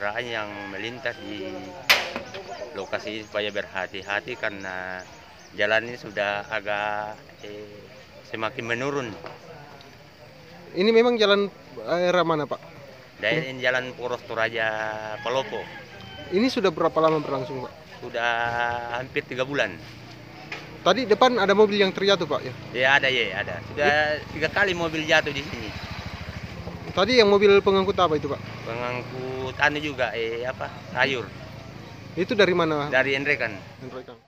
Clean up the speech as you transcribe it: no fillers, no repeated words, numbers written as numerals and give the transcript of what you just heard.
kendaraan yang melintas di lokasi ini supaya berhati-hati karena jalan ini sudah agak semakin menurun. Ini memang jalan daerah mana, Pak? Dan ini jalan Poros Toraja Palopo. Ini sudah berapa lama berlangsung, Pak? Sudah hampir 3 bulan. Tadi depan ada mobil yang terjatuh, Pak, ya? Ya ada. Sudah 3 kali mobil jatuh di sini. Tadi yang mobil pengangkut apa itu, Pak? Pengangkut juga sayur. Itu dari mana? Dari Enrekan. Enrekan.